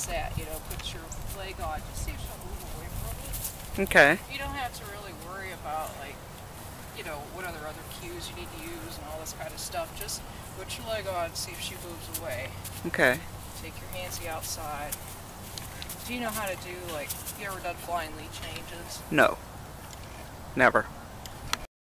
that, you know, put your leg on. Just see if she'll move away from it. Okay. You don't have to really worry about, like, you know, what other cues you need to use and all this kind of stuff. Just put your leg on, see if she moves away. Okay. Take your handsy outside. Do you know how to do, like, you ever done flying lead changes? No. Never.